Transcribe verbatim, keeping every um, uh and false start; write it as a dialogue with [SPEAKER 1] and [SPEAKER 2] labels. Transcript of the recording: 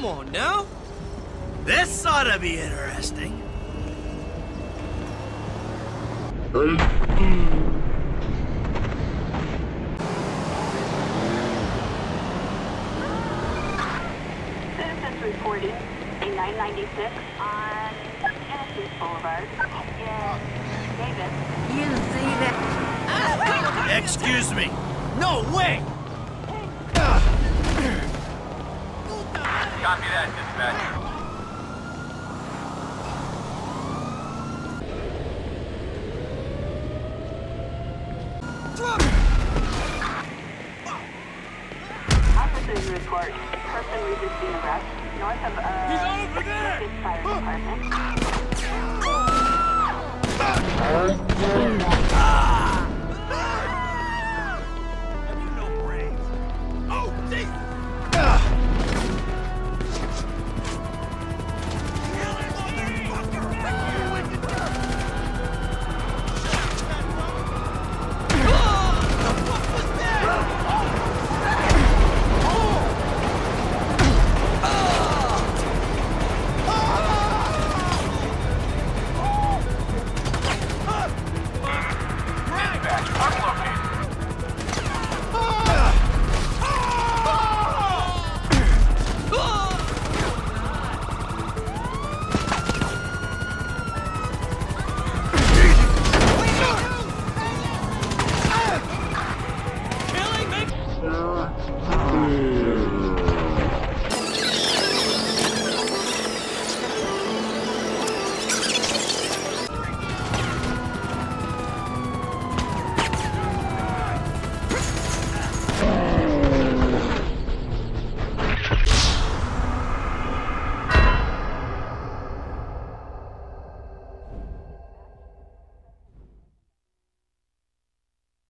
[SPEAKER 1] Come on now.
[SPEAKER 2] This ought to be interesting.
[SPEAKER 3] Citizens reporting a nine ninety-six on Genesis Boulevard in Davis.
[SPEAKER 4] You see that?
[SPEAKER 2] Excuse me.
[SPEAKER 1] No way!
[SPEAKER 5] Copy that, dispatch.
[SPEAKER 3] Officers report person resisting arrest north of uh
[SPEAKER 1] He's over there!
[SPEAKER 3] Davis Fire Department.
[SPEAKER 2] Ah!